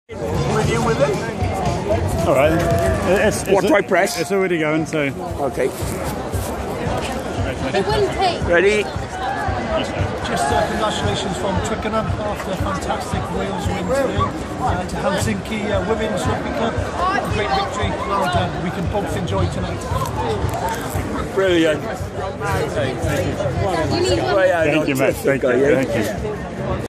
With you with it? All right. What do I press? It's already going, so. Okay. It wouldn't take. Ready? Just congratulations from Twickenham after a fantastic Wales win today to Helsinki Women's Rugby Club. A great victory, well done. We can both enjoy tonight. Brilliant. You need one. Thank you, mate. Thank you.